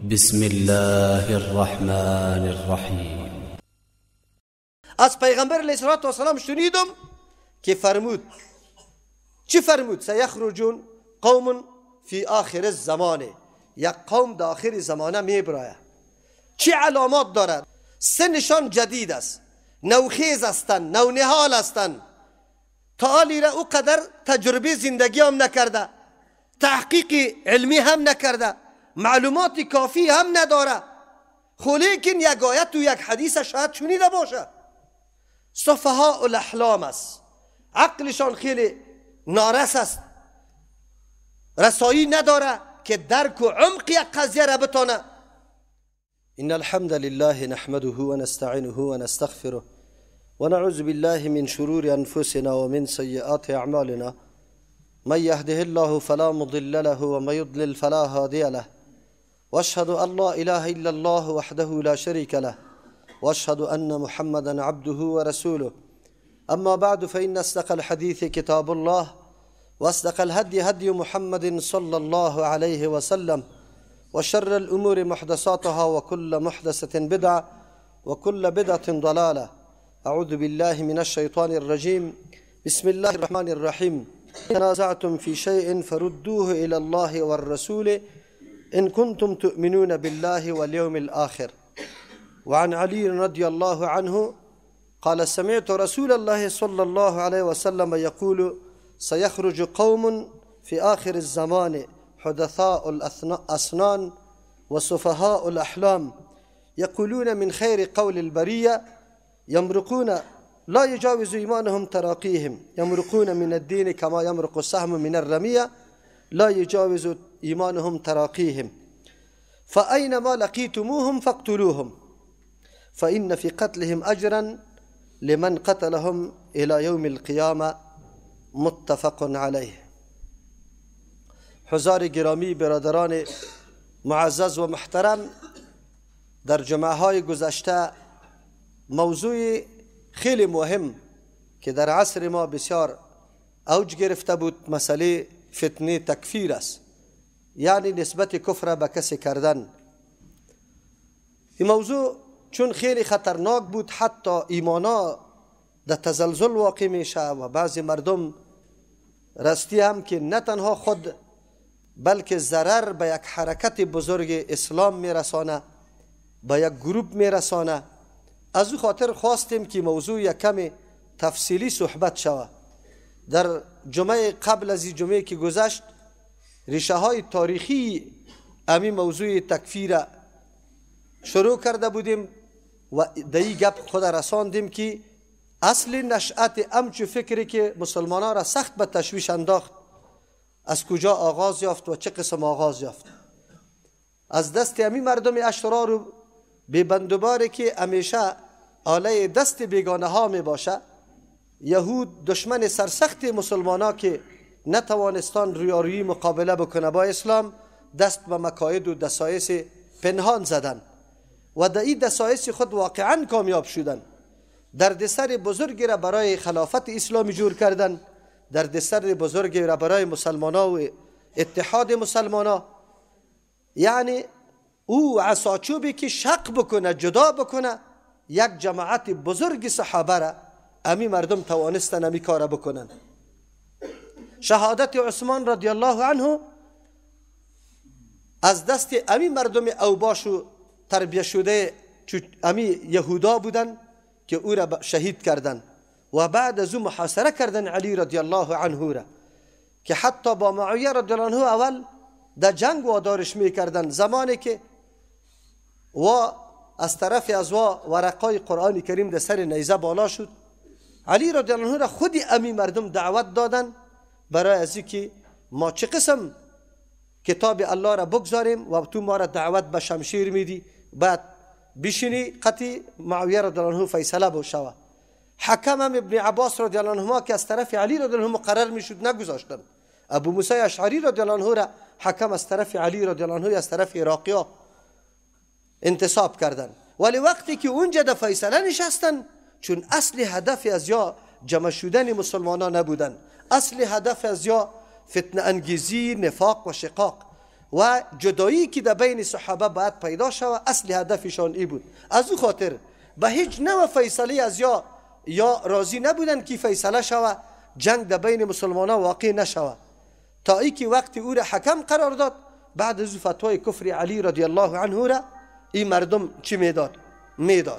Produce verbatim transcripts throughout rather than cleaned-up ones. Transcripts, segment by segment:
بسم الله الرحمن الرحیم. از پیغمبر علیه السلام شنیدم که فرمود، چی فرمود؟ سیخرجون قوم فی آخر الزمان، یک قوم در آخر زمانه میبراید. چی علامات دارد؟ سنشان جدید است، نوخیز هستند، نونهال هستند، تا حالی را او قدر تجربه زندگی هم نکرده، تحقیق علمی هم نکرده، معلومات کافی هم نداره، خو لیکن یک آیت و یک حدیث شاید شنیده باشه. سفهاء الاحلام است، عقلشان خیلی نارس است، رسایی نداره که درک و عمق یک قضیه را بتانه. ان الحمد لله نحمده و نستعینه و نستغفره و نعوذ بالله من شرور انفسنا و من سیئات اعمالنا، من يهده الله فلا مضل له ومن يضلل فلا هادي له، واشهد ان لا اله الا الله وحده لا شريك له، واشهد ان محمدا عبده ورسوله. اما بعد فان اصدق الحديث كتاب الله، واصدق الهدي هدي محمد صلى الله عليه وسلم، وشر الامور محدثاتها وكل محدثة بدعة وكل بدعة ضلالة. اعوذ بالله من الشيطان الرجيم. بسم الله الرحمن الرحيم. تنازعتم في شيء فردوه إلى الله والرسول إن كنتم تؤمنون بالله واليوم الآخر. وعن علي رضي الله عنه قال سمعت رسول الله صلى الله عليه وسلم يقول سيخرج قوم في آخر الزمان حدثاء الأسنان وسفهاء الأحلام يقولون من خير قول البرية، يمرقون لا يجاوز إيمانهم تراقيهم، يمرقون من الدين كما يمرق السهم من الرمية، لا يجاوز إيمانهم تراقيهم، فأينما لقيتموهم فاقتلوهم، فإن في قتلهم أجرا لمن قتلهم إلى يوم القيامة. متفق عليه. حضار گرامی، برادران معزز و محترم، در جمعه های گذشته موضوع خیلی مهم که در عصر ما بسیار اوج گرفته بود مسئله فتنه تکفیر است، یعنی نسبت کفر به کسی کردن. این موضوع چون خیلی خطرناک بود، حتی ایمانا در تزلزل واقع میشه و بعضی مردم راستی هم که نه تنها خود بلکه ضرر به یک حرکت بزرگ اسلام میرسانه، به یک گروپ میرسانه. از او خاطر خواستیم که موضوع یک کمی تفصیلی صحبت شود. در جمعه قبل از این جمعه که گذشت ریشه های تاریخی امی موضوع تکفیر شروع کرده بودیم و در این گپ خود رساندیم که اصل نشأت امچو فکری که مسلمانان را سخت به تشویش انداخت از کجا آغاز یافت و چه قسم آغاز یافت. از دست امی مردم اشرار و بیبندوباری که همیشه آله دست بیگانه ها می باشه، یهود دشمن سرسخت مسلمان ها که نتوانستان ریارویی مقابله بکنه با اسلام، دست به مکاید و دسایس پنهان زدن و در این دسایس خود واقعا کامیاب شدن. دردسر بزرگی را برای خلافت اسلامی جور کردن، دردسر بزرگی را برای مسلمان ها و اتحاد مسلمان ها. یعنی او عصاچوبی که شق بکنه، جدا بکنه یک جماعت بزرگ صحابه را، امی مردم توانستن امی کار بکنن. شهادت عثمان رضی الله عنه از دست امی مردم اوباش و تربیه شده امی یهودا بودن که او را شهید کردن و بعد از او محاصره کردن علی رضی الله عنه را، که حتی با معاویه رضی الله عنه اول در جنگ وادارش میکردن. زمانی که و از طرف از وا ورقای قرآن کریم در سر نیزه بالا شد، علی رضی الله عنه را خودی امی مردم دعوت دادن برای از اینکه ما چه قسم کتاب الله را بگذاریم و تو ما را دعوت به شمشیر میدی، بعد بشینی قطعی معاویه رضی الله عنه فیصله بشود. حکم هم ابن عباس رضی الله عنهما که از طرف علی رضی الله عنه مقرر میشد نگذاشتن. ابو موسی اشعری رضی الله عنه را حکم از طرف علی رضی الله عنه از طرف عراقیا انتصاب کردن. ولی وقتی که اونجا در فیصله نشستن، چون اصل هدف از یا جمع شدن مسلمانان نبودن، اصل هدف از یا فتنه انگیزی، نفاق و شقاق و جدایی که در بین صحابه باید پیدا شود اصل هدفشان ای بود. از او خاطر به هیچ نوع فیصله از یا یا راضی نبودن که فیصله شود جنگ در بین مسلمانان واقع نشود، تا ای که وقتی او را حکم قرار داد بعد از فتوای کفر علی رضی الله عنه را این مردم چی میداد؟ میداد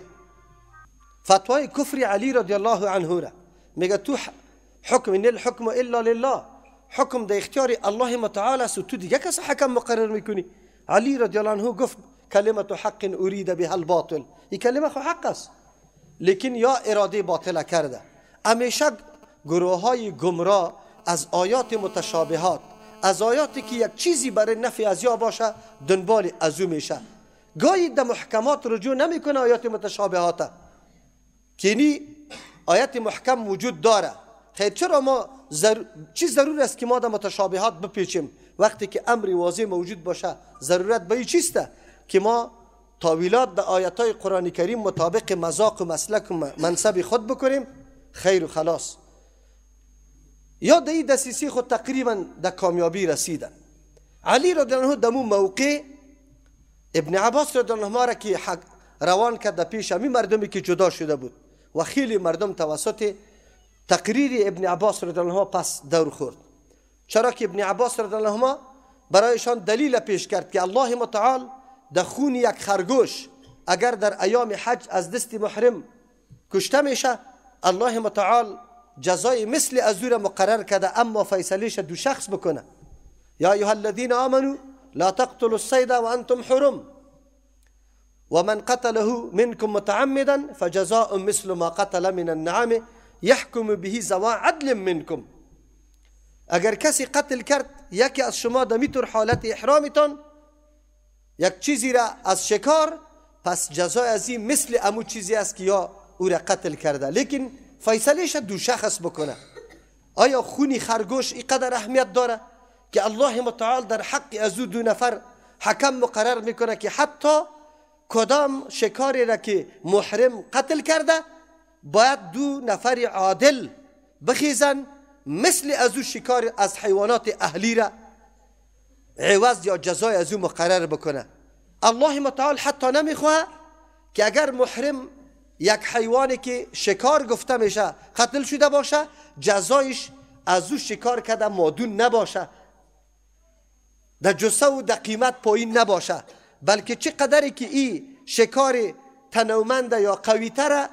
فتوای کفر علی رضی الله عنه را میگه تو حکم ان الحکم الا لله، حکم در اختیار الله متعال است و تو دیگه کس حکم مقرر میکنی. علی رضی الله عنه گفت کلمت حق ارید بها الباطل، این کلمه خو حق است لیکن یا اراده باطل کرده. همیشه گروه های گمراه از آیات متشابهات، از آیاتی که یک چیزی برای نفی از یا باشه دنبال از او میشه. گاهی در محکمات رجوع نمیکنه آیات متشابهات که نی آیات محکم وجود داره. خیر چرا ما زر... چی ضرور است که ما در متشابهات بپیچیم وقتی که امر واضح موجود باشه؟ ضرورت به این چیسته که ما تاویلات در آیات های قرآن کریم مطابق مذاق و مسلک و منصب خود بکنیم خیر و خلاص. یا در این دسیسی خود تقریبا در کامیابی رسیدن. علی رضی الله عنه در اون موقع ابن عباس رضی الله عنه را که روان کرد در پیش همین مردمی که جدا شده بود و خیلی مردم توسط تقریر ابن عباس رضی الله عنه پس دور خورد. چرا که ابن عباس رضی الله عنه برایشان دلیل پیش کرد که الله متعال در خون یک خرگوش اگر در ایام حج از دست محرم کشته میشه الله متعال جزای مثل از او را مقرر کرده، اما فیصلهش دو شخص بکنه. یا ایها الذین آمنوا لا تقتلوا الصید وانتم حرم ومن قتله منكم متعمدا فجزاء مثل ما قتل من النعم يحكم به ذوی عدل منكم. اگر کسی قتل کرد یکی از شما در میتور حالت احرامتان یک چیزی را از شکار، پس جزای از این مثل امو چیزی است که یا او را قتل کرده، لیکن فیصلهش دو شخص بکنه. آیا خونی خرگوش اینقدر اهمیت داره که الله متعال در حق از دو نفر حکم مقرر میکنه که حتی کدام شکاری را که محرم قتل کرده باید دو نفر عادل بخیزن مثل از او شکار از حیوانات اهلی را عوض یا جزای از او مقرر بکنه. الله متعال حتی نمیخواه که اگر محرم یک حیوانی که شکار گفته میشه قتل شده باشه جزایش از او شکار کرده مادون نباشه، در جسه و در قیمت پایین نباشه، بلکه چه قدری که این شکار تنومند یا قوی تر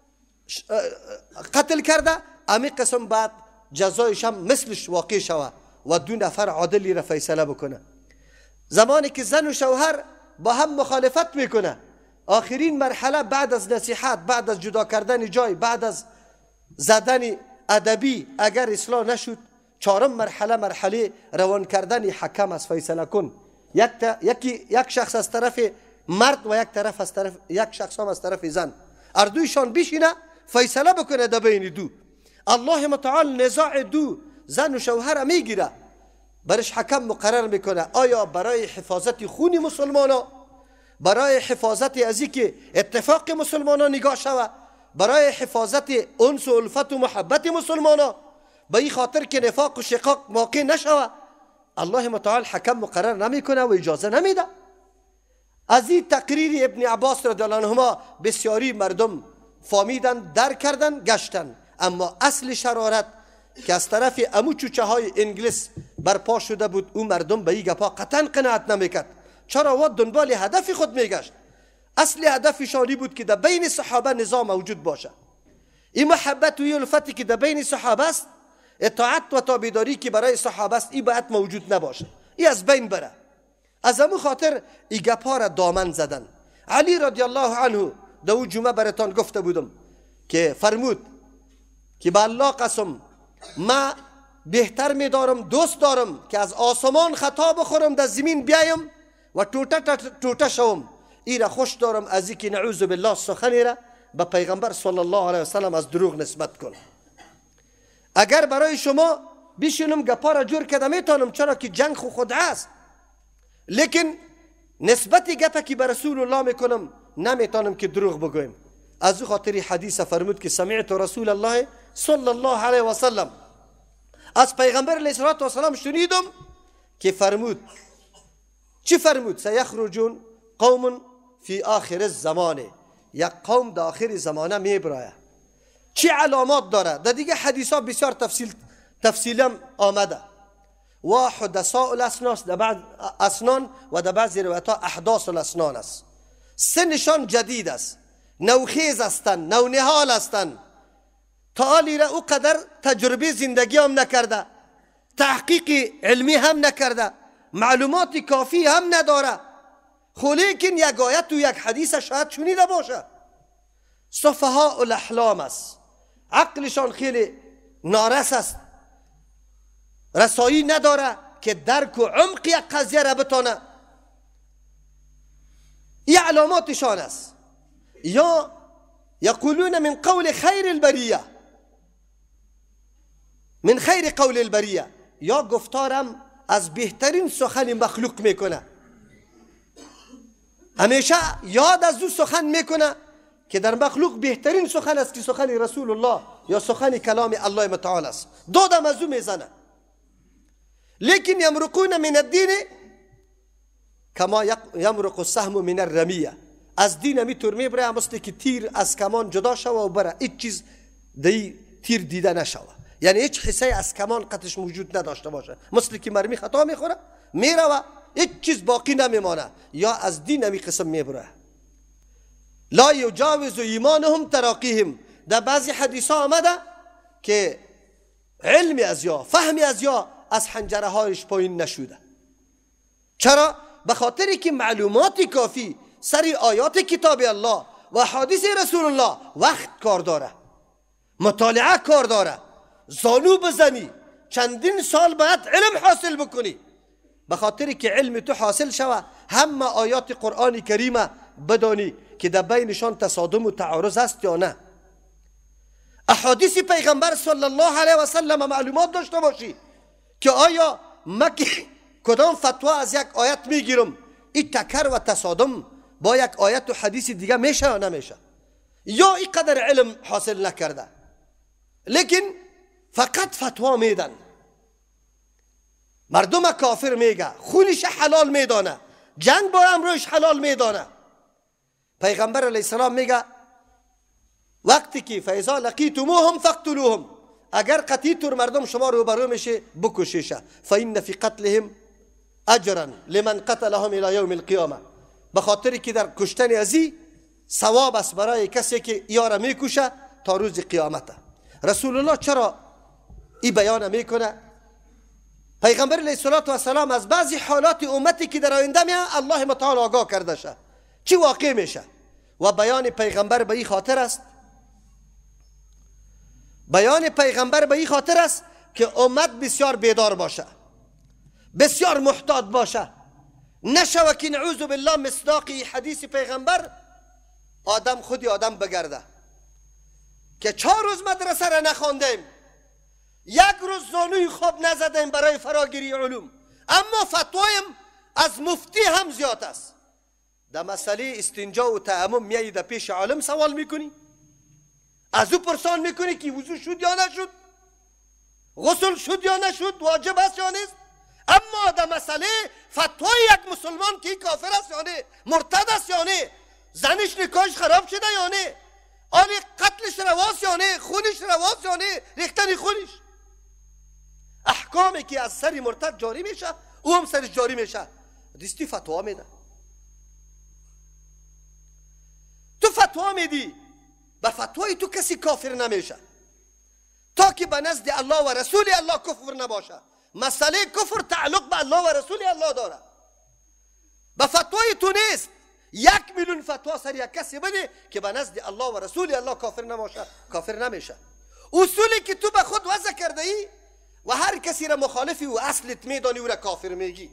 قتل کرده امی قسم بعد جزایش هم مثلش واقع شوه و دو نفر عادلی را فیصله بکنه. زمانی که زن و شوهر با هم مخالفت میکنه آخرین مرحله بعد از نصیحت، بعد از جدا کردن جای، بعد از زدن ادبی اگر اصلاح نشد چهارم مرحله مرحله روان کردن حکم از فیصله کن. یک یکی یک شخص از طرف مرد و یک طرف از طرف یک شخص هم از طرف زن، اردویشان بشینه فیصله بکنه در بین دو. الله متعال نزاع دو زن و شوهر میگیره برش حکم مقرر میکنه. آیا برای حفاظت خون مسلمانان، برای حفاظت از اینکه اتفاق مسلمانان نگاه شود، برای حفاظت انس و الفت و محبت مسلمانان، به این خاطر که نفاق و شقاق واقع نشود الله متعال حکم مقرر نمیکنه و اجازه نمیده. از این تقریر ابن عباس رضی الله عنهما بسیاری مردم فهمیدن، درک کردن، گشتن، اما اصل شرارت که از طرف امو چوچه های انگلیس برپا شده بود اون مردم به این گپا قطعا قناعت نمیکرد. چرا؟ و دنبال هدف خود میگشت. اصل هدفشانی بود که در بین صحابه نظام موجود باشه. این محبت و این الفتی که در بین صحابه است، اطاعت و تابعداری که برای صحابه است، این باید موجود نباشه، این از بین بره. از همون خاطر این گپا را دامن زدن. علی رضی الله عنه در اون جمعه براتان گفته بودم که فرمود که به الله قسم ما بهتر میدارم، دوست دارم که از آسمان خطا بخورم در زمین بیایم و توته توته شوم. این را خوش دارم از اینکه نعوذ بالله سخنی را به پیغمبر صلی الله علیه وسلم از دروغ نسبت کنم. اگر برای شما بشینم گپا را جور کده میتونم، چرا که جنگ خو خود است، لیکن نسبت گپا که به رسول الله میکنم نمیتونم که دروغ بگویم. از او خاطر حدیث فرمود که سمعت رسول الله صلی الله علیه وسلم، از پیغمبر علیه الصلوة والسلام شنیدم که فرمود چی فرمود؟ سیخرجون قوم فی آخر الزمان، یک قوم در آخر زمانه میبرایه. چی علامات داره؟ در دیگه حدیث ها بسیار تفصیل تفصیلا آمده. و حدثاء الاسنان در بعض اسنان و در بعض روایت ها احداث الاسنان است. سه نشان جدید است، نوخیز هستند، نونهال هستند. تا حالی را او قدر تجربه زندگی هم نکرده، تحقیق علمی هم نکرده، معلومات کافی هم نداره، خو لیکن یک آیت و یک حدیث شاید شنیده باشه. سفهاء الاحلام است، عقلشان خیلی نارس است، رسایی نداره که درک و عمق یک قضیه را بتانه. این علاماتشان است. یا یقولون من قول خیر البریه، من خیر قول البریه، یا گفتارم از بهترین سخن مخلوق میکنه. همیشه یاد از او سخن میکنه که در مخلوق بهترین سخن است که سخن رسول الله یا سخن کلام الله متعال است. دادم از او میزنه. لیکن یمرقون من الدین کما یمرق السهم من الرمیه، از دین می طور میبره مثل که تیر از کمان جدا شوه و بره، هیچ چیز دی تیر دیده نشوه، یعنی هیچ حصه از کمان قطعش موجود نداشته باشه، مثل که مرمی خطا میخوره میره و هیچ چیز باقی نمیمانه. یا از دین می قسم میبره. لا یجاوز ایمانهم تراقیهم، در بعضی حدیث ها آمده که علمی از یا فهمی از یا از حنجره هایش پایین نشوده. چرا؟ به خاطری که معلومات کافی سری آیات کتاب الله و حدیث رسول الله وقت کار داره، مطالعه کار داره، زانو بزنی، چندین سال باید علم حاصل بکنی. به خاطری که علم تو حاصل شوه همه آیات قرآن کریمه بدانی که در بینشان تصادم و تعارض است یا نه. احادیث پیغمبر صلی الله علیه و سلم معلومات داشته باشی که آیا مکی کدام فتوا از یک آیت میگیرم این تکر و تصادم با یک آیت و حدیث دیگه میشه یا نمیشه، یا این قدر علم حاصل نکرده لیکن فقط فتوا میدن. مردم کافر میگه، خونش حلال میدانه، جنگ با امروش حلال میدانه. پیغمبر علیه السلام میگه وقتی که فاذا لقیتموهم فاقتلوهم، اگر قتیتور مردم شما روبرو میشه بکشیشه، فإن فی قتلهم اجرا لمن قتلهم الى یوم القیامه، به خاطری که در کشتن ازی ثواب است برای کسی که یارا میکشه تا روز قیامت. رسول الله چرا این بیان میکنه؟ پیغمبر علیه السلام از بعضی حالات امتی که در آینده میاد الله متعال آگاه کرده شه چی واقع میشه، و بیان پیغمبر به این خاطر است بیان پیغمبر به این خاطر است که امت بسیار بیدار باشه، بسیار محتاط باشه، نشوه که نعوذ بالله مصداقی حدیث پیغمبر آدم خودی آدم بگرده که چهار روز مدرسه را نخواندیم، یک روز زانوی خواب نزدیم برای فراگیری علوم، اما فتوایم از مفتی هم زیاد است. در مسئله استنجا و تیمم میایی در پیش عالم سوال میکنی، از او پرسان میکنی که وضو شد یا نشد، غسل شد یا نشد، واجب است یا نیست. اما در مسئله فتوای یک مسلمان که کافر است یا نه، مرتد است یا نه، زنش نکاحش خراب شده یا نه، آن قتلش رواست یا نه، خونش رواست یا نه، ریختن خونش، احکامی که از سری مرتد جاری میشه او هم سرش جاری میشه. دیستی فتوا میده، تو فتوا میدی، به فتوای تو کسی کافر نمیشه تا که به نزد الله و رسول الله کفر نباشه. مسئله کفر تعلق به الله و رسول الله داره، به فتوای تو نیست. یک میلیون فتوا سر یک کسی بده که به نزد الله و رسول الله کافر نباشه، کافر نمیشه. اصولی که تو به خود وضع کرده ای و هر کسی را مخالفی و اصلت میدانی او را کافر میگی.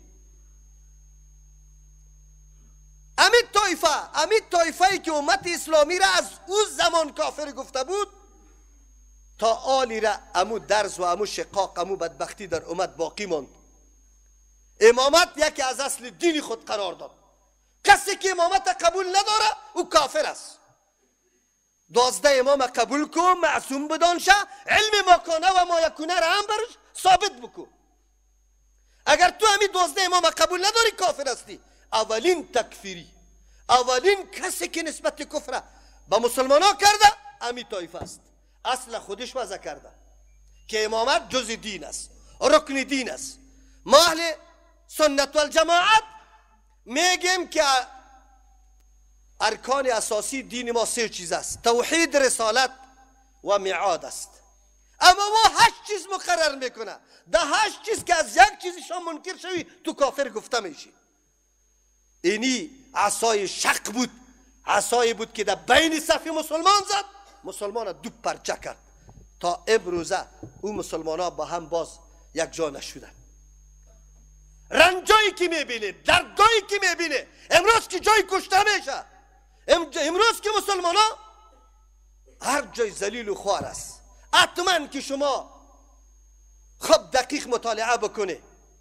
امید طایفه امید طایفه‌ای که امت اسلامی را از او زمان کافر گفته بود تا آلی را امو درز و امو شقاق امو بدبختی در امت باقی ماند. امامت یکی از اصل دین خود قرار داد. کسی که امامت قبول نداره او کافر است. دوازده امام قبول کن، معصوم بدانشه، علم ما کنه و ما یکونه را هم برش ثابت بکن. اگر تو همین دوازده امام قبول نداری کافر هستی. اولین تکفیری، اولین کسی که نسبت کفر به مسلمان ها کرده همین طایفه است. اصل خودش وضع کرده که امامت جز دین است، رکن دین است. ما اهل سنت و الجماعت میگیم که ارکان اساسی دین ما سه چیز است: توحید، رسالت و میعاد است. اما ما هشت چیز مقرر میکنه. ده هشت چیز که از یک چیزشان منکر شوی تو کافر گفته میشی. اینی عصای شق بود، عصای بود که در بین صف مسلمان زد، مسلمان دو پرچه کرد. تا امروزه اون مسلمان ها با هم باز یک جا نشدن. رنجایی که میبینه، دردایی که میبینه، امروز که جای کشته میشه، امروز که مسلمان ها هر جای ذلیل و خوار است. حتما که شما خب دقیق مطالعه بکنه،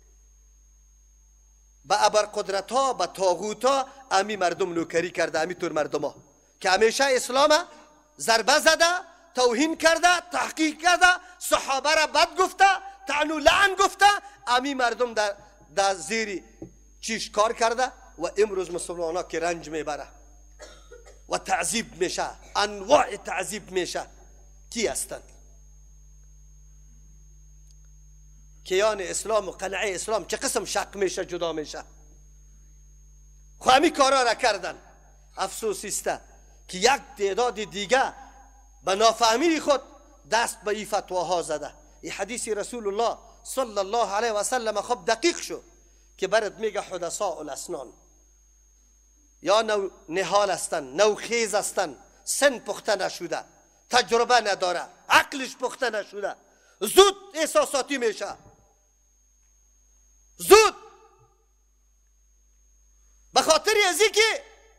به ابرقدرت ها، به طاغوت ها امی مردم نوکری کرده. امی طور مردم ها که همیشه اسلام ضربه زده، توهین کرده، تحقیق کرده، صحابه را بد گفته، طعن و لعن گفته، امی مردم در, در زیر چیش کار کرده. و امروز مسلمان ها که رنج میبره و تعذیب میشه، انواع تعذیب میشه. کی هستند؟ کیان اسلام و قلعه اسلام چه قسم شق میشه، جدا میشه. خو همی کارا را کردن. افسوس است که یک تعداد دیگه به نافهمی خود دست به این فتواها زده. این حدیث رسول الله صلی الله علیه و سلم خب دقیق شو که برات میگه حدثاء الاسنان یا نو نهال هستن، نو خیز هستن، سن پخته نشده، تجربه نداره، عقلش پخته نشده، زود احساساتی میشه، زود. به خاطر ازی که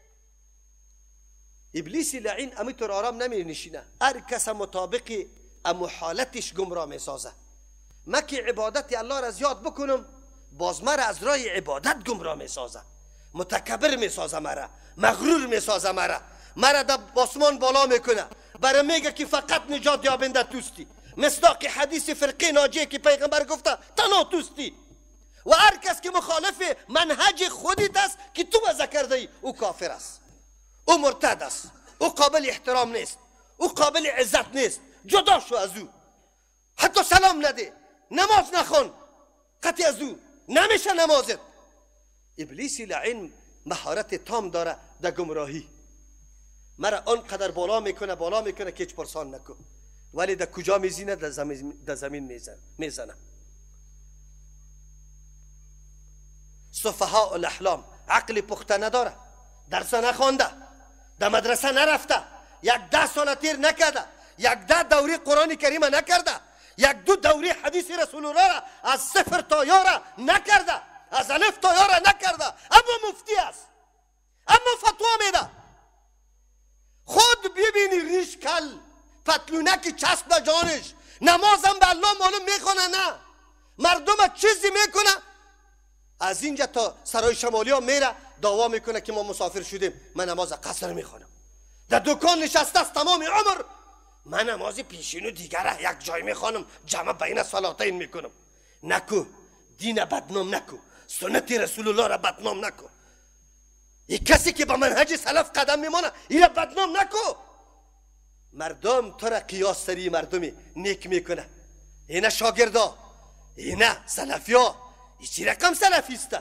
ابلیس لعین امیتور آرام نمی نشینه، هر کس مطابق امو حالتش گمراه می سازه. ما که عبادت الله را زیاد بکنم، باز مرا از راه عبادت گمراه می سازه، متکبر می سازه، مرا مغرور می سازه، مرا مرا در آسمان بالا میکنه، برای میگه که فقط نجات یابنده توستی. مصداق حدیث فرقه ناجیه که پیغمبر گفته تنها توستی. و هر کس که مخالف منهج خودت است که تو وضع کرده ای، او کافر است، او مرتد است، او قابل احترام نیست، او قابل عزت نیست. جدا شو از او، حتی سلام نده، نماز نخون، قطع از او نمیشه نمازت. ابلیس لعین مهارت تام داره در گمراهی. مرا آنقدر بالا میکنه بالا میکنه که هیچ پرسان نکن، ولی در کجا میزینه؟ در زمین, در زمین میزنه میزنه. سفهاء الاحلام عقل پخته نداره، درس نخونده، در مدرسه نرفته، یک ده سال تیر نکرده، یک ده دوره قرآن کریم نکرده، یک دو دوره حدیث رسول الله را از صفر تا یا را نکرده، از الف تا یا را نکرده، اما مفتی است، اما فتوا میده. خود ببینی ریش کل، پتلونک چسب به جانش، نمازم به الله معلوم میخونه، نه مردم چیزی میکنه. از اینجا تا سرای شمالی ها میره دعوا میکنه که ما مسافر شدیم، من نماز قصر میخونم. در دکان نشسته است تمام عمر، من نماز پیشین و دیگره یک جای میخوانم، جمع بین صلاتین میکنم. نکو، دین بدنام نکو، سنت رسول الله را بدنام نکو. یک کسی که با منهج سلف قدم میمانه اینا بدنام نکو. مردم تو را قیاس سری مردمی نیک میکنه، اینا شاگردا، اینا سلفیا، ای چی رقم سلفیسته؟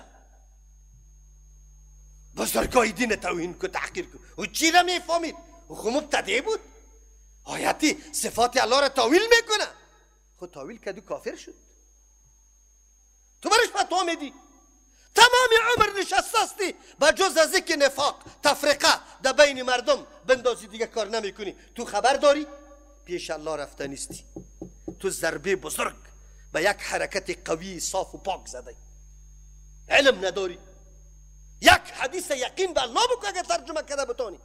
بزرگای دین توهین کو، تحقیر کو. او چی را میفهمید؟ او خود مبتدع بود، آیاتی صفات الله را تاویل میکنه. خود تاویل کدو کافر شد، تو برش فتوا میدی. تمام عمر نشستستی با جز از اینکه نفاق تفرقه در بین مردم بندازی، دیگه کار نمی کنی. تو خبر داری پیش الله رفته نیستی، تو ضربه بزرگ به یک حرکت قوی صاف و پاک زده، علم نداری. یک حدیث یقین به الله بکن اگر ترجمه کرده بتانی.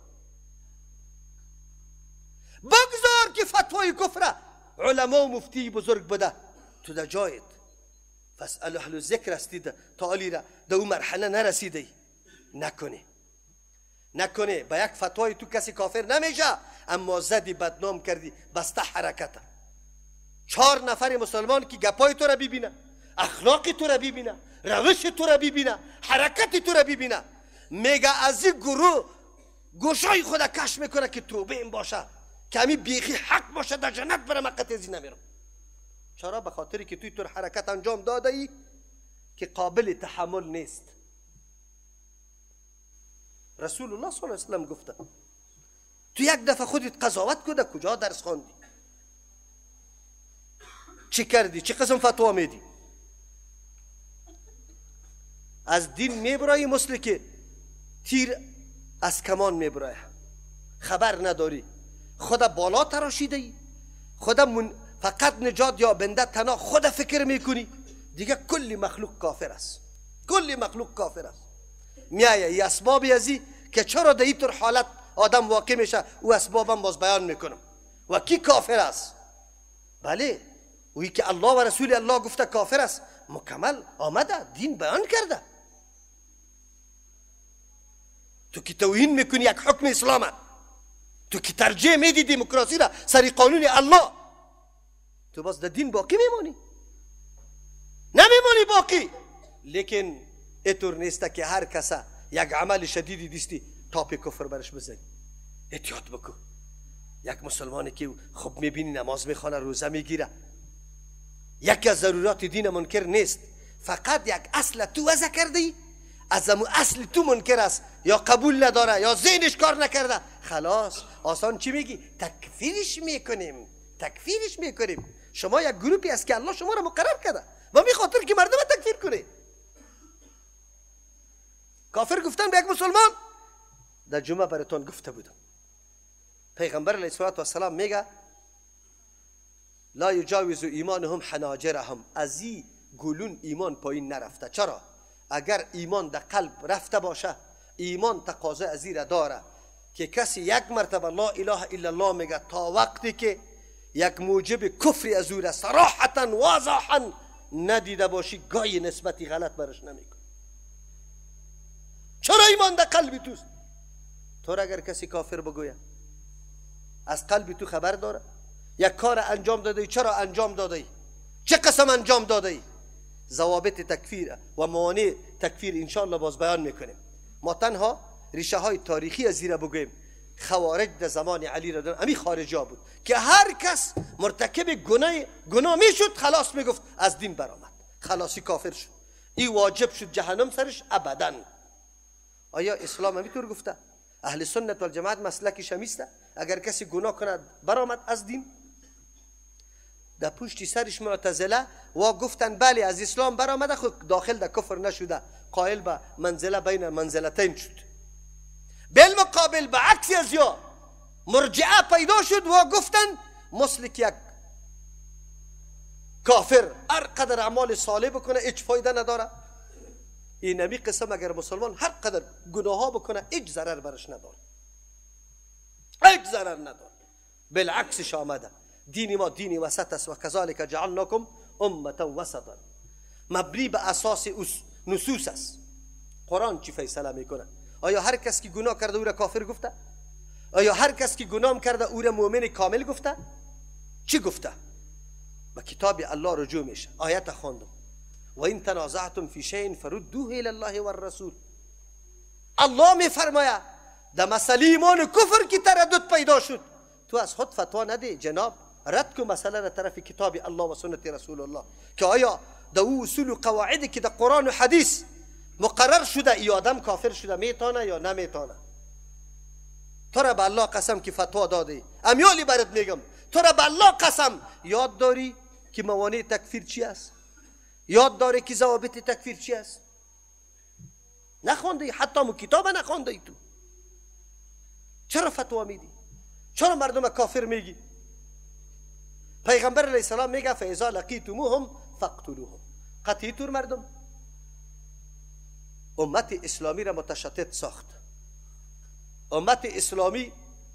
بگذار که فتوای کفره علما و مفتی بزرگ بده، تو در جایت فاسأل اهل الذکر استید تا علی را در اون مرحله نرسیده نکنه نکنه با یک فتوای تو کسی کافر نمیشه، اما زدی بدنام کردی، بسته حرکت. چهار نفر مسلمان که گپای تو را ببینه، اخلاق تو را ببینه، روش تو را ببینه، حرکت تو را ببینه. میگه از این گروه گوشای خود کش میکنه که توبه این باشه که همین بیخی حق باشه در جنت برم قطع ازی نمیرم. چرا؟ به خاطری که توی طور حرکت انجام داده ای که قابل تحمل نیست. رسول الله صلی الله علیه وسلم گفته تو یک دفعه خودت قضاوت کده کجا درس خواندی، چی کردی، چی قسم فتوا میدی؟ از دین میبرایی مثل که تیر از کمان میبرای، خبر نداری، خدا بالا تراشیده ای، خدا من فقط نجات یا بنده تنها خدا فکر میکنی، دیگه کلی مخلوق کافر است، کلی مخلوق کافر است. میایه ای اسبابی ازی که چرا در اینطور حالت آدم واقع میشه او اسبابم باز بیان میکنم. و کی کافر است؟ بله اویی که الله و رسول الله گفته کافر است، مکمل آمده دین بیان کرده. تو که توهین میکنی یک حکم اسلامه، تو که ترجیح میدی دموکراسی را سری قانون الله، تو باز در دین باقی میمونی، نمیمونی باقی. لیکن اینطور نیسته که هر کسا یک عمل شدیدی دیستی تاپ کفر برش بزنی. احتیاط بکن. یک مسلمانی که خب میبینی نماز میخوانه، روزه میگیره، یکی از ضرورات دین منکر نیست، فقط یک اصل تو وضع کردی، از امو اصل تو منکر است یا قبول نداره یا ذهنش کار نکرده، خلاص آسان چی میگی؟ تکفیرش میکنیم، تکفیرش میکنیم. شما یک گروپی است که الله شما را مقرر کرده و می خاطر که مردم تکفیر کنه. کافر گفتن به یک مسلمان، در جمعه براتون گفته بودم پیغمبر علیه السلام میگه لا یجاوز ایمانهم حناجرهم، از این گلون ایمان پایین نرفته. چرا؟ اگر ایمان در قلب رفته باشه، ایمان تقاضا از این را داره که کسی یک مرتبه لا اله الا الله میگه تا وقتی که یک موجب کفری از او را صراحتا واضحا ندیده باشی گاهی نسبتی غلط برش نمیکن. چرا؟ ایمان در قلبی توست. تو را اگر کسی کافر بگوید از قلبی تو خبر داره؟ یک کار انجام داده ای، چرا انجام داده ای؟ چه قسم انجام داده ای؟ ضوابط تکفیر و موانع تکفیر انشاءالله باز بیان میکنیم. ما تنها ریشه های تاریخی از زیرا بگویم. خوارج در زمان علی رضی الله عنه خارجی ها بود که هر کس مرتکب گناه گناه میشد خلاص میگفت از دین برآمد، خلاصی کافر شد، این واجب شد جهنم سرش ابدا. آیا اسلام همینطور گفته؟ اهل سنت و الجماعت مسلکش همیسته اگر کسی گناه کند برآمد از دین؟ در پشت سرش معتزله و گفتن بله از اسلام برآمده خود داخل در کفر نشده، قائل به منزله بین منزلتین شد. بالمقابل به عکس از یا مرجعه پیدا شد و گفتن مسلک یک کافر هر قدر اعمال صالح بکنه هیچ فایده نداره. این نمی قسم اگر مسلمان هر قدر گناه ها بکنه هیچ ضرر برش نداره، هیچ ضرر نداره. بالعکسش آمده دین ما دینی وسط است و کذالک جعلناکم امة وسطا، مبنی به اساس نصوص است. قرآن چی فیصله میکنه؟ آیا هر کس که گناه کرده او را کافر گفته؟ آیا هر کس که گناه کرده او را مؤمن کامل گفته؟ چی گفته؟ به کتاب الله رجوع میشه. آیت خواندم و این تنازعتم فی شیء فردوه الی الله و الرسول. الله میفرماید در مسئله ایمان و کفر که تردد پیدا شد تو از خود فتوا نده جناب، رد کن مسئله را طرف کتاب الله و سنت رسول الله که آیا در او اصول و قواعدی که در قرآن و حدیث مقرر شده ای آدم کافر شده میتونه یا نمیتونه. تو را به الله قسم که فتوا داده، امیالی برات میگم تو را به الله قسم یاد داری که موانع تکفیر چی است؟ یاد داری که ضوابط تکفیر چی است؟ نخوانده، حتی مو کتاب نخوانده ای تو، چرا فتوا میدی؟ چرا مردم کافر میگی؟ پیغمبر علیه السلام میگه فاذا لقیتموهم فاقتلوهم. قطعی طور مردم امت اسلامی را متشتت ساخت. امت اسلامی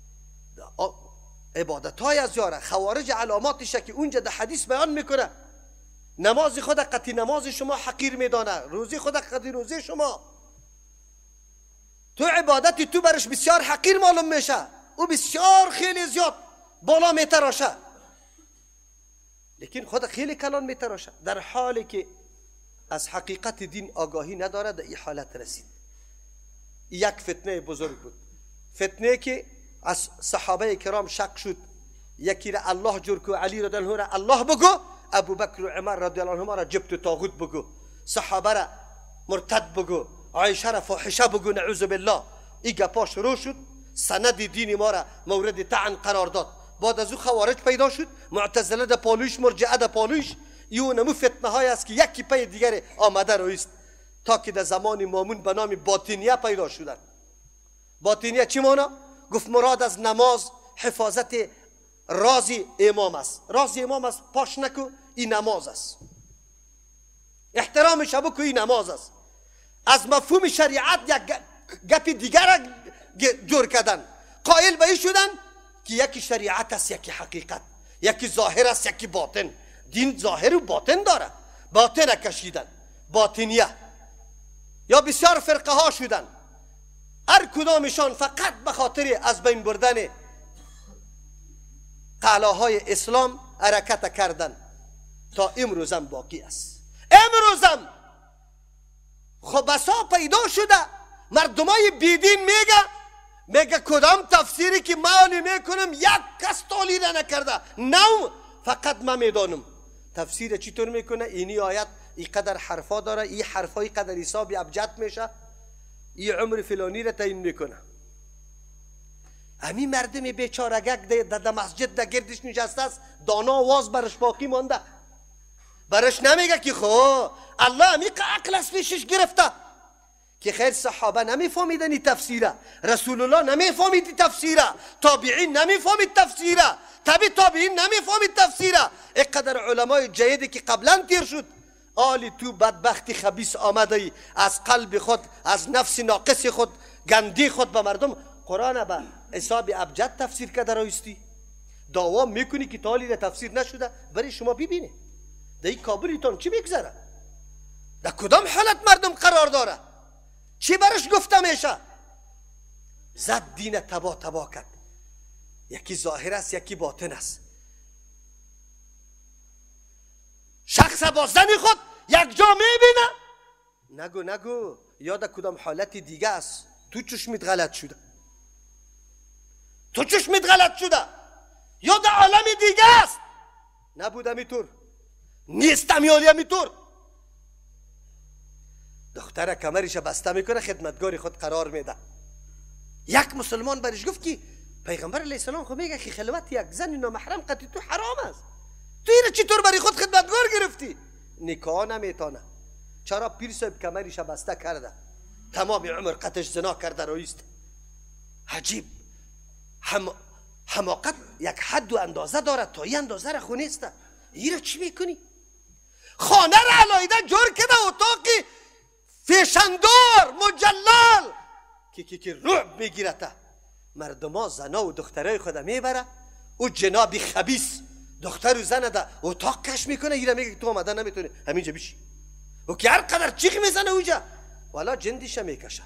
عبادت های از یاره خوارج علاماتش که اونجا در حدیث بیان میکنه، نماز خود قطعی نماز شما حقیر میدانه، روزی خود قطعی روزی شما، تو عبادتی تو برش بسیار حقیر معلوم میشه، او بسیار خیلی زیاد بالا میتراشه، لیکن خود خیلی کلان میتراشه، در حالی که از حقیقت دین آگاهی نداره، در این حالت رسید. یک فتنه بزرگ بود، فتنه که از صحابه کرام شک شد، یکی را الله جور کو، علی رضی الله عنه را الله بگو، ابو بکر و عمر رضی الله عنهما را جبت طاغوت بگو، صحابه را مرتد بگو، عایشه را فاحشه بگو، نعوذ بالله. این گپا شروع شد، سند دین ما را مورد طعن قرار داد. بعد از او خوارج پیدا شد، معتزله در پالوش، مرجعه در پالوش. یو نمو فتنه های است که یکی پی دیگر آمده رویست، تا که در زمان مامون به نام باطنیه پیدا شدن. باطنیه چی مانا؟ گفت مراد از نماز حفاظت راز امام است. راز امام است پاش نکو، این نماز است، احترامش بکو، این نماز است. از مفهوم شریعت یک گپ دیگر جور کردن، قائل به این شدن که یکی شریعت است، یکی حقیقت، یکی ظاهر است، یکی باطن. دین ظاهر و باطن داره، باطن کشیدن، باطنیه. یا بسیار فرقه ها شدن، هر کدامشان فقط به خاطر از بین بردن قلعه‌های اسلام حرکت کردن، تا امروزم باقی است. امروزم خب بسا پیدا شده مردمای بیدین میگه میگه کدام تفسیری که معانی میکنم یک کس تولید نکرده، نو فقط من میدانم. تفسیر چطور میکنه؟ اینی آیت اینقدر حرفا داره، این حرفا اینقدر حساب ابجد میشه، این عمر فلانی را تعیین میکنه. همین مردم بیچارگک در مسجد در گردش نشسته است، دانا آواز برش باقی مانده، برش نمیگه که خب الله همی عقل از پیشش گرفته، که خیر صحابه نمیفهمیدن این تفسیره، رسول الله نمیفهمید این تفسیره، تابعین نمیفهمید تفسیره، تبی تابعین نمیفهمید تفسیره. اینقدر علمای جیدی که قبلا تیر شد، آلی تو بدبختی خبیث آمده ای، از قلب خود، از نفس ناقص خود، گندی خود به مردم قرآن به حساب ابجد تفسیر کرده رایستی. دعوا میکنی که تالی تفسیر نشده، برای شما ببینه در این کابلیتان چی بگذره، در کدام حالت مردم قرار داره، چی برش گفته میشه. زد دین تبا تبا کرد، یکی ظاهر است، یکی باطن است. شخص با زن خود یک جا میبینه، نگو نگو یاد کدام حالت دیگه است، تو چشمت غلط شده، تو چشمت غلط شده، یاد عالم دیگه است. نبودم اینطور، نیستم یالی همینطور. دختر کمرش بسته میکنه، خدمتگار خود قرار میده. یک مسلمان برش گفت که پیغمبر علیه السلام خود میگه که خلوت یک زن نامحرم قطعی تو حرام است، تو اینو چطور برای خود خدمتگار گرفتی؟ نکاح نمیتونه. چرا؟ پیر صاحب کمرش بسته کرده، تمام عمر قطعش زنا کرده رویست. عجیب، هم حماقت یک حد و اندازه داره، تا این اندازه را خونیسته. اینو چی میکنی؟ خانه را علایده جور کده، اتاقی فیشندار مجلل که که که رعب میگیرته. مردما زنا و دخترای خود میبره، او جنابی خبیث دختر و زن ده اتاق کش میکنه، ایره میگه تو آمده نمیتونی همینجا بیشی، و که هر قدر چیخ میزنه اوجا والا جندیشه میکشه.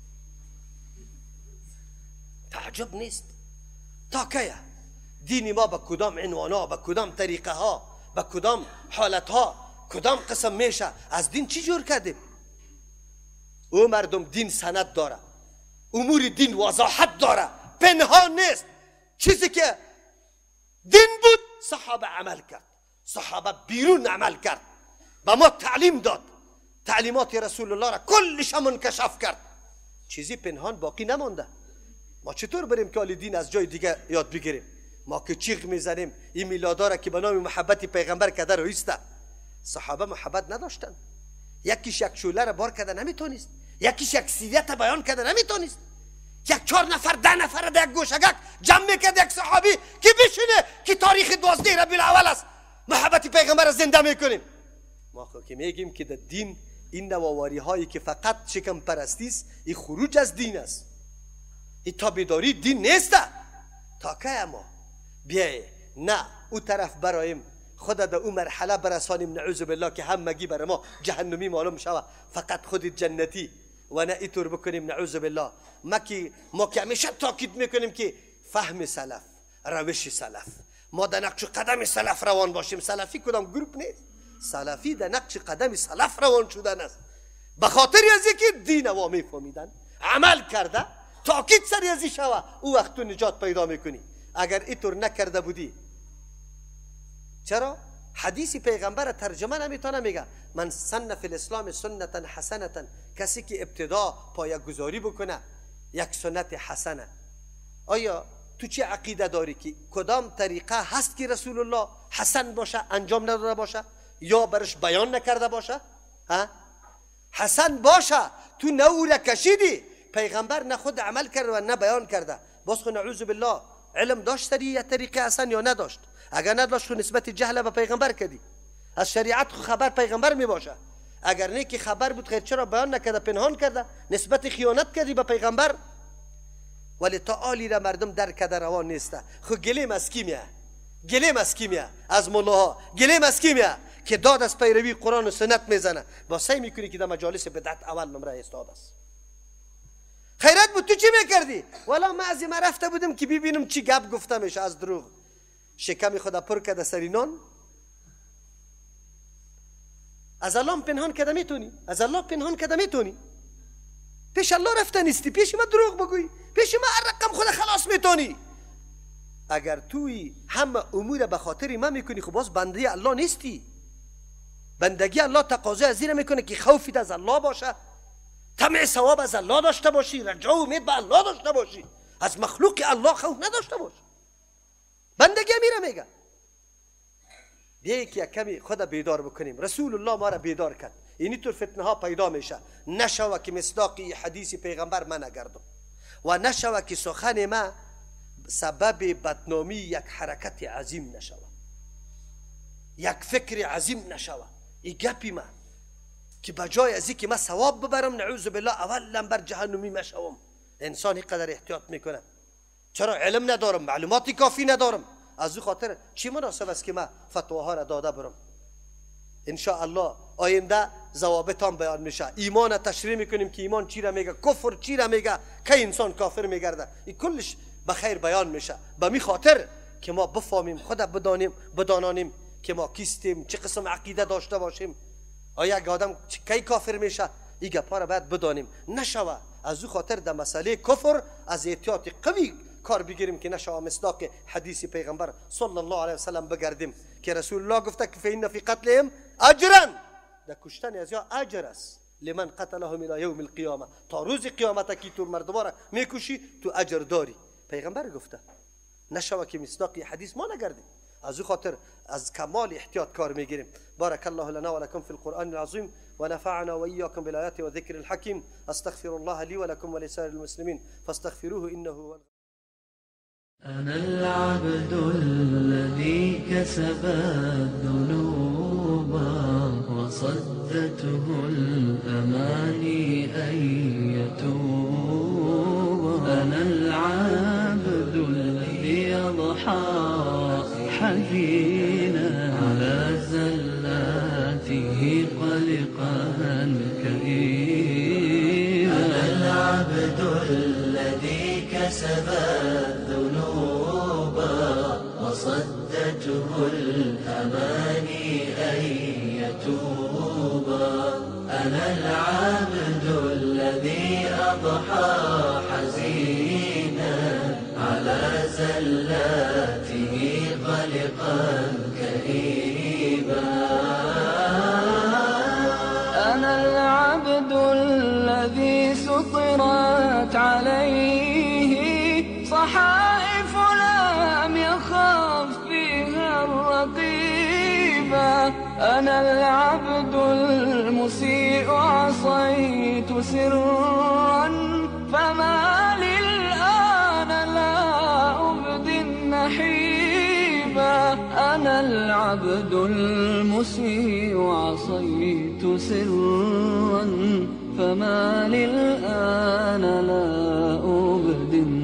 تعجب نیست. تا که دین ما به کدام عنوانا، به کدام طریقه ها، به کدام حالت ها، کدام قسم میشه، از دین چی جور کردیم؟ او مردم دین سند داره، امور دین وضاحت داره، پنهان نیست. چیزی که دین بود صحابه عمل کرد، صحابه بیرون عمل کرد، به ما تعلیم داد، تعلیمات رسول الله را کلش منکشف کرد، چیزی پنهان باقی نمانده. ما چطور بریم که دین از جای دیگه یاد بگیریم؟ ما که چیغ میزنیم این میلادا را که به نام محبت پیغمبر کده رویسته. صحابه محبت نداشتن، یکیش یک شوله را بار کده نمیتونست، یکیش یک سیرت بیان کده نمیتونست، یک چهار نفر ده نفر در یک گوشگک جمع میکرد یک صحابی که بشینه که تاریخ دوازده ربیع الاول است، محبت پیغمبر را زنده میکنیم. ما خود که میگیم که در دین این نواواری هایی که فقط شکم پرستی است، این خروج از دین است، این تابعداری دین نیست. تا که ما بیای نه او طرف برایم خود در اون مرحله برسانیم، نعوذ بالله که همگی بر ما جهنمی معلوم شود، فقط خودت جنتی و نه اینطور بکنیم نعوذ بالله. ما که ما که همیشه تاکید میکنیم که فهم سلف، روش سلف، ما در نقش قدم سلف روان باشیم. سلفی کدام گروپ نیست، سلفی در نقش قدم سلف روان شدن است. به خاطر از اینکه دین و میفهمیدن، عمل کرده، تاکید سر ازی شوه، او وقت تو نجات پیدا میکنی. اگر اینطور نکرده بودی، چرا؟ حدیثی پیغمبر ترجمه نمیتونه میگه من سن فی الاسلام سنتا حسنتا، کسی که ابتدا پایه‌گذاری بکنه یک سنت حسنه. آیا تو چه عقیده داری که کدام طریقه هست که رسول الله حسن باشه، انجام نداده باشه یا برش بیان نکرده باشه؟ ها؟ حسن باشه، تو نور کشیدی، پیغمبر نه خود عمل کرده و نه بیان کرده، باز خو نعوذ بالله علم داشت در یه طریقه حسن یا نداشت؟ اگر نداشت خو نسبت جهل به پیغمبر کردی. از شریعت خو خبر پیغمبر می باشه. اگر نه که خبر بود خیر چرا بیان نکرده، پنهان کرده، نسبت خیانت کردی به پیغمبر. ولی تا آلی را مردم در کده روان نیسته. خو گلیم از کی میه؟ گلیم از کی میه؟ از مولاها. گلیم از کی میه که داد از پیروی قرآن و سنت میزنه؟ با سعی میکنی که در مجالس بدعت اول نمره استاد است. خیرت بود تو چی میکردی؟ والا من از این رفته بودم که ببینم چی گپ گفته میشه از دروغ. شکم خدا پر کرده سری نان. از الله پنهان کرده میتونی؟ از الله پنهان کرده میتونی؟ پیش الله رفته نیستی، پیش ما دروغ بگوی، پیش ما هر رقم خود خلاص میتونی. اگر توی همه امور به خاطر ما میکنی، خب باز بنده الله نیستی. بندگی الله تقاضا از این میکنه که خوفت از الله باشه، طمع ثواب از الله داشته باشی، رجا و امید به الله داشته باشی، از مخلوق الله خوف نداشته باش. بندگی میره میگه بیایی که کمی خود بیدار بکنیم. رسول الله ما را بیدار کرد. اینی طور فتنه ها پیدا میشه. نشوه که مصداقی حدیث پیغمبر من نگردم و نشوه که سخن ما سبب بدنامی یک حرکت عظیم نشوه، یک فکر عظیم نشوه. این گپی ما که بجای از که ما ثواب ببرم نعوذ بالله اول نمبر جهنمی مشوم. انسانی قدر احتیاط میکنه. چرا؟ علم ندارم، معلوماتی کافی ندارم، از او خاطر چی مناسب است که ما فتواها را داده برم. انشاءالله آینده ضوابطان بیان میشه. ایمان تشریح میکنیم که ایمان چی را میگه، کفر چی را میگه، که انسان کافر میگرده، این کلش بخیر بیان میشه. به می خاطر که ما بفهمیم، خود بدانیم، بدانانیم که ما کیستیم، چه قسم عقیده داشته باشیم. آیا یک آدم کی کافر میشه؟ این گپا را باید بدانیم، نشوه از او خاطر در مسئله کفر از احتیاط قوی کار بگیریم که نشوه مصداق حدیث پیغمبر صلی الله علیه وسلم بگردیم که رسول الله گفته که فإن فی قتلهم اجرا، در کشتن از یا اجر است، لمن قتلهم الى یوم القیامه، تا روز قیامت که تو مردم را میکشی تو اجر داری. پیغمبر گفته نشوه که مصداق حدیث ما نگردیم. از او خاطر از کمال احتیاط کار میگیریم. بارك الله لنا ولكم في القرآن العظيم ونفعنا وإياكم بالآيات والذكر الحكيم. استغفر الله لي ولكم ولسائر المسلمين فاستغفروه إنه هو الغفور. أنا العبد الذي كسب الذنوب وصدته الأماني أن يتوب. أنا العبد الذي يضحى حزينا على زلاته قلقا كئيبا. أنا العبد الذي كسب الذنوب وصدته الأماني أن يتوب. أنا العبد الذي أضحى حزينا على زلاته قلقا كئيبا. أنا العبد الذي سطرت عليه صحائف لم يخف فيها الرقيبا. أنا العبد المسيء عصيت سرا فما للآن لا أبدي النحيبا. أنا العبد المسيء عصيت سرا فما للآن لا أبدي